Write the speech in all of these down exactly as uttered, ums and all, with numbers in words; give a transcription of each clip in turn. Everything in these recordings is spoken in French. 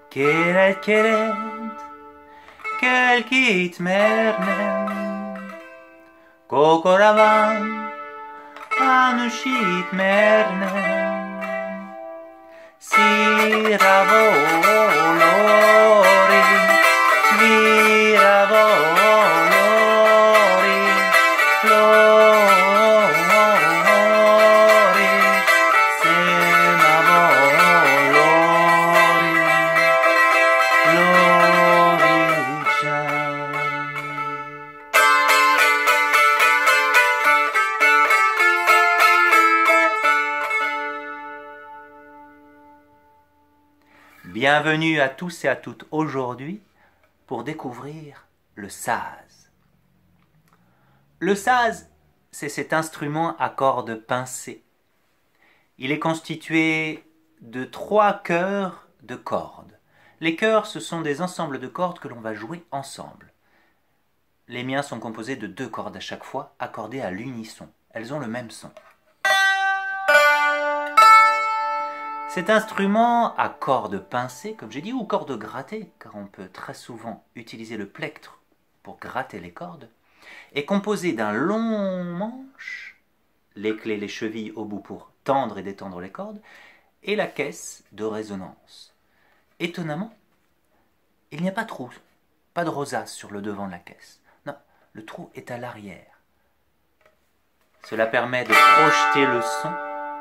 Kelet kelet, kelkit mernem, kokoravan, anushit mernem, siravolori, viravolori, flori, semavolori, floriciam. Bienvenue à tous et à toutes aujourd'hui pour découvrir le saz. Le saz, c'est cet instrument à cordes pincées. Il est constitué de trois chœurs de cordes. Les chœurs, ce sont des ensembles de cordes que l'on va jouer ensemble. Les miens sont composés de deux cordes à chaque fois, accordées à l'unisson. Elles ont le même son. Cet instrument à cordes pincées, comme j'ai dit, ou cordes grattées, car on peut très souvent utiliser le plectre pour gratter les cordes, est composé d'un long manche, les clés, les chevilles au bout pour tendre et détendre les cordes, et la caisse de résonance. Étonnamment, il n'y a pas de trou, pas de rosace sur le devant de la caisse. Non, le trou est à l'arrière. Cela permet de projeter le son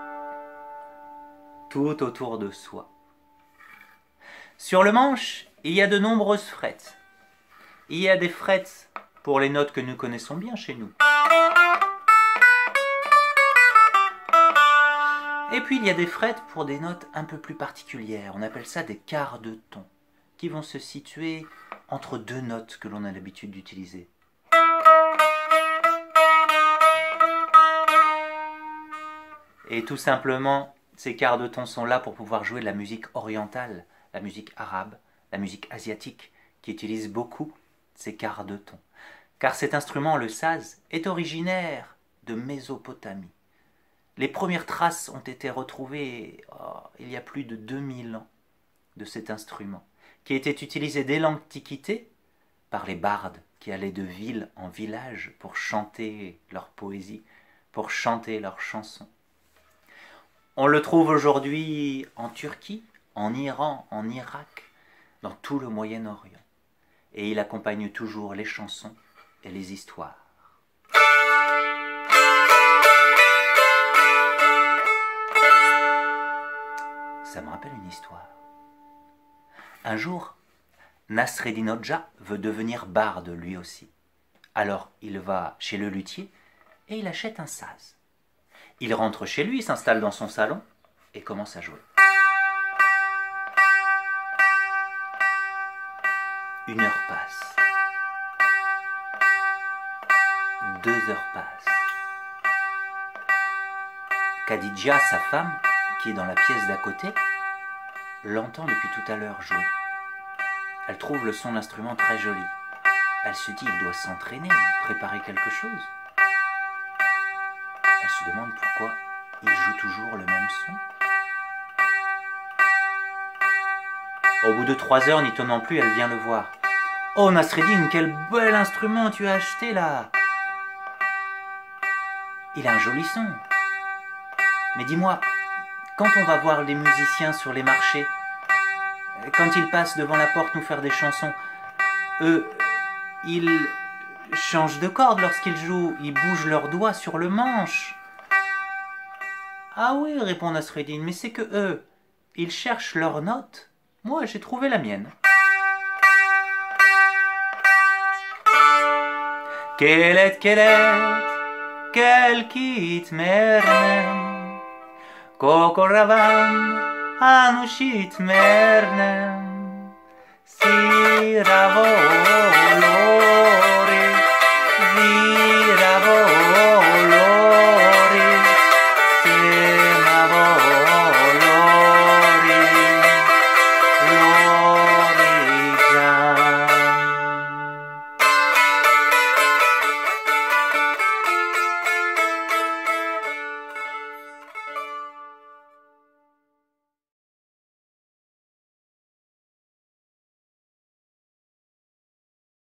tout autour de soi. Sur le manche, il y a de nombreuses frettes. Il y a des frettes pour les notes que nous connaissons bien chez nous. Et puis il y a des frettes pour des notes un peu plus particulières. On appelle ça des quarts de ton, qui vont se situer entre deux notes que l'on a l'habitude d'utiliser. Et tout simplement, ces quarts de ton sont là pour pouvoir jouer de la musique orientale, la musique arabe, la musique asiatique, qui utilise beaucoup ces quarts de ton. Car cet instrument, le saz, est originaire de Mésopotamie. Les premières traces ont été retrouvées oh, il y a plus de deux mille ans de cet instrument, qui était utilisé dès l'Antiquité par les bardes qui allaient de ville en village pour chanter leur poésie, pour chanter leurs chansons. On le trouve aujourd'hui en Turquie, en Iran, en Irak, dans tout le Moyen-Orient. Et il accompagne toujours les chansons et les histoires. Ça me rappelle une histoire. Un jour, Nasreddin Hoxha veut devenir barde lui aussi. Alors il va chez le luthier et il achète un saz. Il rentre chez lui, s'installe dans son salon et commence à jouer. Une heure passe. Deux heures passent. Khadija, sa femme, qui est dans la pièce d'à côté, l'entend depuis tout à l'heure jouer. Elle trouve le son de l'instrument très joli. Elle se dit, il doit s'entraîner, préparer quelque chose. Elle se demande pourquoi il joue toujours le même son. Au bout de trois heures, n'y tenant plus, elle vient le voir. « Oh Nasreddin, quel bel instrument tu as acheté là! Il a un joli son. Mais dis-moi, quand on va voir les musiciens sur les marchés, quand ils passent devant la porte nous faire des chansons, eux, ils changent de corde lorsqu'ils jouent, ils bougent leurs doigts sur le manche. » Ah oui, répond Nasreddin, mais c'est que eux, ils cherchent leurs notes. Moi, j'ai trouvé la mienne. Kelet kelet, kelkit mernem, kokoravan, anushit mernem, siravolori.